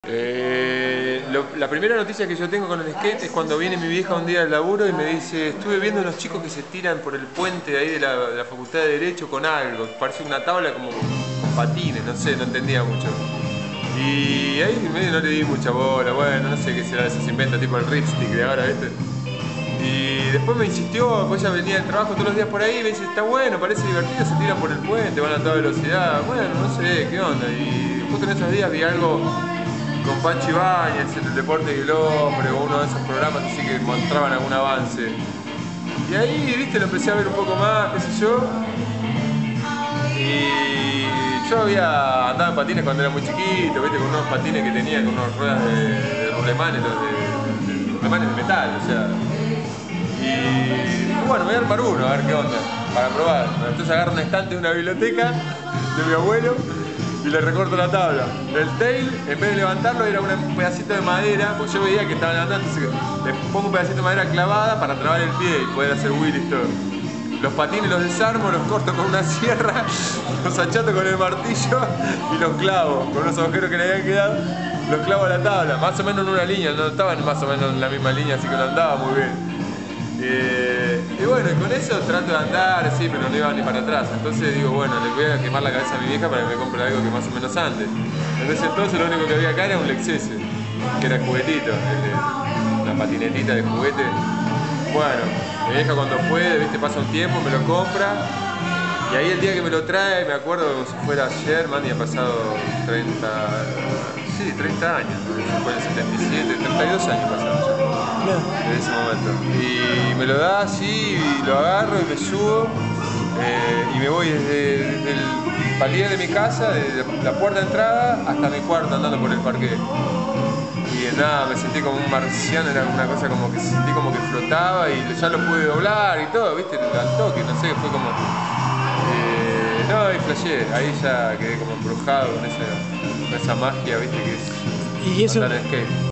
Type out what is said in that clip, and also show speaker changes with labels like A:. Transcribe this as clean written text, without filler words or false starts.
A: La primera noticia que yo tengo con el skate es cuando viene mi vieja un día al laburo y me dice: estuve viendo unos chicos que se tiran por el puente de ahí de la Facultad de Derecho con algo, parece una tabla como con patines, no sé, no entendía mucho. Y ahí medio no le di mucha bola, bueno, no sé qué será, eso se inventa tipo el ripstick de ahora, ¿viste? Y después me insistió, pues ella venía del trabajo todos los días por ahí y me dice: está bueno, parece divertido, se tiran por el puente, van a toda velocidad, bueno, no sé, qué onda. Y justo en esos días vi algo con Pancho Ibáñez, el deporte del hombre, o uno de esos programas así que mostraban algún avance. Y ahí, viste, lo empecé a ver un poco más, qué sé yo. Y yo había andado en patines cuando era muy chiquito, viste, con unos patines que tenía, con unas ruedas de rulemanes, de rulemanes de metal, o sea. Y bueno, me voy a armar uno, a ver qué onda, para probar. Entonces agarro un estante de una biblioteca de mi abuelo y le recorto la tabla. El tail, en vez de levantarlo, era un pedacito de madera, pues yo veía que estaba levantando, entonces le pongo un pedacito de madera clavada para trabar el pie y poder hacer wheelies todo. Los patines los desarmo, los corto con una sierra, los achato con el martillo y los clavo con unos agujeros que le habían quedado, los clavo a la tabla, más o menos en una línea, no estaban más o menos en la misma línea, así que no andaba muy bien. Y bueno, y con eso trato de andar, sí, pero no iba ni para atrás. Entonces digo, bueno, le voy a quemar la cabeza a mi vieja para que me compre algo que más o menos ande. Entonces lo único que había acá era un Lexus, que era el juguetito, la patinetita de juguete. Bueno, mi vieja cuando puede, viste, pasa un tiempo, me lo compra. Y ahí el día que me lo trae, me acuerdo como si fuera ayer, man, y ha pasado 30 años, ¿no? Fue en el 77, 32 años pasaron ya, en ese momento. Y me lo da así, y lo agarro y me subo, y me voy desde el palier de mi casa, desde la puerta de entrada hasta mi cuarto andando por el parque. Y nada, me sentí como un marciano, era una cosa como que sentí como que flotaba y ya lo pude doblar y todo, viste, al toque, no sé, fue como... no, y flashé, ahí ya quedé como embrujado con esa magia, viste, que es
B: Y eso,
A: andar en skate.